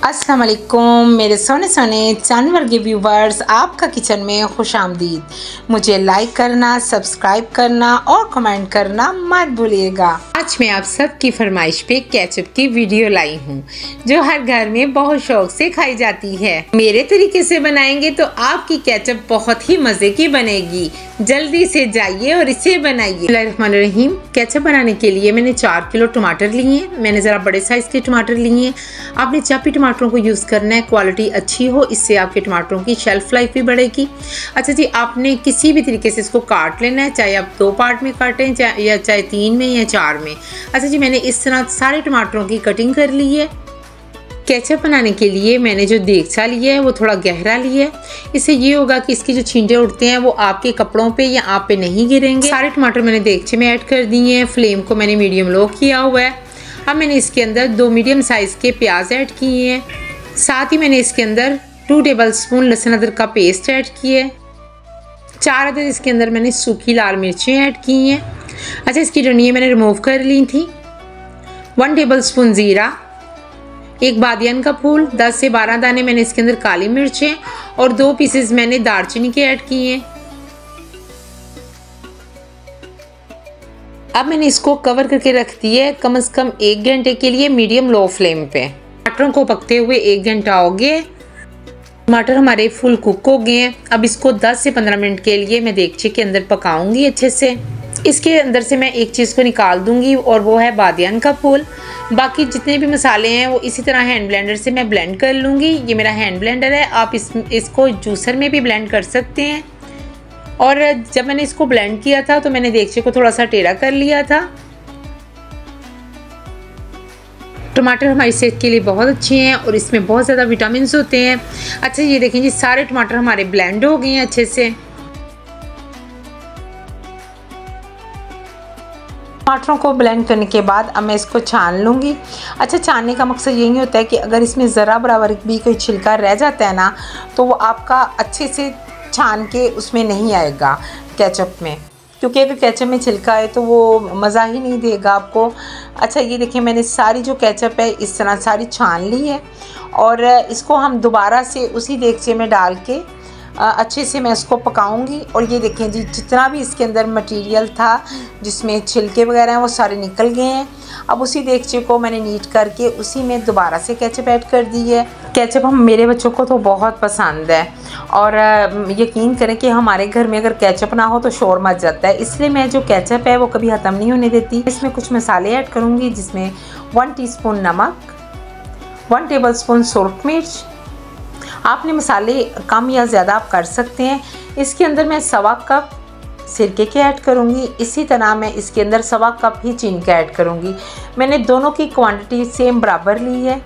अस्सलाम वालेकुम मेरे सोने सोने जानवर के व्यूवर्स, आपका किचन में खुश आमदीद। मुझे लाइक करना, सब्सक्राइब करना और कमेंट करना मत भूलिएगा। आज मैं आप सबकी फरमाइश पे केचप की वीडियो लाई हूँ जो हर घर में बहुत शौक से खाई जाती है। मेरे तरीके से बनाएंगे तो आपकी केचप बहुत ही मज़े की बनेगी। जल्दी से जाइए और इसे बनाइए। बिस्मिल्लाहिर्रहमानिर्रहीम। केचप बनाने के लिए मैंने 4 किलो टमाटर लिए हैं। मैंने ज़रा बड़े साइज़ के टमाटर लिए हैं। आपने चापी टमाटरों को यूज़ करना है, क्वालिटी अच्छी हो, इससे आपके टमाटरों की शेल्फ लाइफ भी बढ़ेगी। अच्छा जी, आपने किसी भी तरीके से इसको काट लेना है, चाहे आप 2 पार्ट में काटें या चाहे 3 में या 4 में। अच्छा जी, मैंने इस तरह सारे टमाटरों की कटिंग कर ली है। केचप बनाने के लिए मैंने जो देगचा लिया है वो थोड़ा गहरा लिया है। इससे ये होगा कि इसके जो छींटे उठते हैं वो आपके कपड़ों पे या आप पे नहीं गिरेंगे। सारे टमाटर मैंने देगचे में ऐड कर दिए हैं। फ्लेम को मैंने मीडियम लो किया हुआ है। अब मैंने इसके अंदर 2 मीडियम साइज़ के प्याज ऐड किए हैं। साथ ही मैंने इसके अंदर 2 टेबलस्पून लहसुन अदरक का पेस्ट ऐड किया है। 4 अदद इसके अंदर मैंने सूखी लाल मिर्चें ऐड की हैं। अच्छा, इसकी डंडियाँ मैंने रिमूव कर ली थी। 1 टेबलस्पून ज़ीरा, 1 बादियान का फूल, 10 से 12 दाने मैंने इसके अंदर काली मिर्चें और 2 पीसेस मैंने दालचीनी के ऐड किए हैं। अब मैंने इसको कवर करके रख दिया है कम से कम 1 घंटे के लिए मीडियम लो फ्लेम पे। टमाटरों को पकते हुए 1 घंटा हो गया। टमाटर हमारे फुल कुक हो गए हैं। अब इसको 10 से 15 मिनट के लिए मैं देगचे के अंदर पकाऊंगी अच्छे से। इसके अंदर से मैं एक चीज़ को निकाल दूंगी और वो है बादियान का फूल। बाकी जितने भी मसाले हैं वो इसी तरह हैंड ब्लेंडर से मैं ब्लेंड कर लूँगी। ये मेरा हैंड ब्लेंडर है, आप इसको जूसर में भी ब्लेंड कर सकते हैं। और जब मैंने इसको ब्लेंड किया था तो मैंने देगचे को थोड़ा सा टेढ़ा कर लिया था। टमाटर हमारी सेहत के लिए बहुत अच्छे हैं और इसमें बहुत ज़्यादा विटामिन होते हैं। अच्छा, ये देखें जी, सारे टमाटर हमारे ब्लेंड हो गए हैं अच्छे से। टमाटरों को ब्लेंड करने के बाद अब मैं इसको छान लूँगी। अच्छा, छानने का मकसद यही होता है कि अगर इसमें ज़रा बराबर भी कोई छिलका रह जाता है ना तो वो आपका अच्छे से छान के उसमें नहीं आएगा केचप में, क्योंकि अगर केचप में छिलका है तो वो मज़ा ही नहीं देगा आपको। अच्छा, ये देखिए, मैंने सारी जो केचप है इस तरह सारी छान ली है और इसको हम दोबारा से उसी देगचे में डाल के अच्छे से मैं इसको पकाऊंगी। और ये देखें जी, जितना भी इसके अंदर मटेरियल था जिसमें छिलके वगैरह हैं वो सारे निकल गए हैं। अब उसी देगचे को मैंने नीट करके उसी में दोबारा से केचप ऐड कर दी है। केचप मेरे बच्चों को तो बहुत पसंद है और यकीन करें कि हमारे घर में अगर केचप ना हो तो शोर मच जाता है, इसलिए मैं जो केचप है वो कभी ख़त्म नहीं होने देती। इसमें कुछ मसाले ऐड करूँगी जिसमें 1 टीस्पून नमक, 1 टेबलस्पून सुरख मिर्च। आपने मसाले कम या ज़्यादा आप कर सकते हैं। इसके अंदर मैं 1.25 कप सिरके के ऐड करूँगी। इसी तरह मैं इसके अंदर 1.25 कप ही चीनी का ऐड करूँगी। मैंने दोनों की क्वांटिटी सेम बराबर ली है।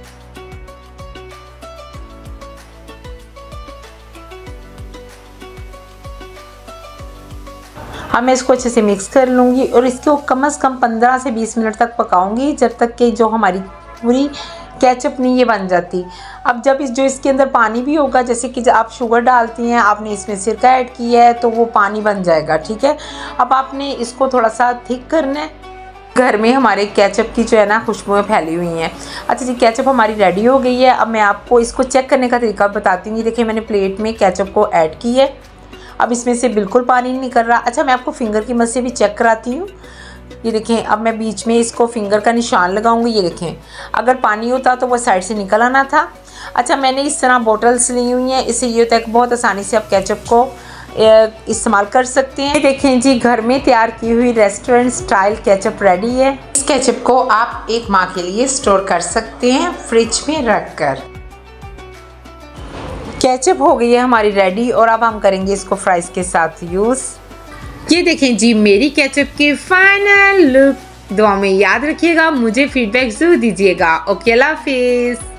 अब मैं इसको अच्छे से मिक्स कर लूँगी और इसको कम से कम 15 से 20 मिनट तक पकाऊँगी, जब तक कि जो हमारी पूरी केचप नहीं ये बन जाती। अब जब जो इसके अंदर पानी भी होगा, जैसे कि जब आप शुगर डालती हैं, आपने इसमें सिरका ऐड किया है तो वो पानी बन जाएगा, ठीक है। अब आपने इसको थोड़ा सा थिक करना है। घर में हमारे केचप की जो है ना खुशबुएं फैली हुई हैं। अच्छा जी, केचप हमारी रेडी हो गई है। अब मैं आपको इसको चेक करने का तरीका बताती हूँ। देखिए, मैंने प्लेट में केचप को ऐड की है। अब इसमें से बिल्कुल पानी नहीं निकल रहा। अच्छा, मैं आपको फिंगर की मदद से भी चेक कराती हूँ। ये देखें, अब मैं बीच में इसको फिंगर का निशान लगाऊंगी। ये देखें, अगर पानी होता तो वो साइड से निकल आना था। अच्छा, मैंने इस तरह बोटल्स ली हुई हैं, इससे ये होता है कि बहुत आसानी से आप केचप को इस्तेमाल कर सकते हैं। देखें जी, घर में तैयार की हुई रेस्टोरेंट स्टाइल केचप रेडी है। इस केचप को आप 1 माह के लिए स्टोर कर सकते हैं फ्रिज में रख कर। केचप हो गई है हमारी रेडी और अब हम करेंगे इसको फ्राइज़ के साथ यूज़। ये देखें जी, मेरी केचप की फाइनल लुक। दुआ में याद रखिएगा, मुझे फीडबैक ज़रूर दीजिएगा। ओके, अल्लाह हाफिज़।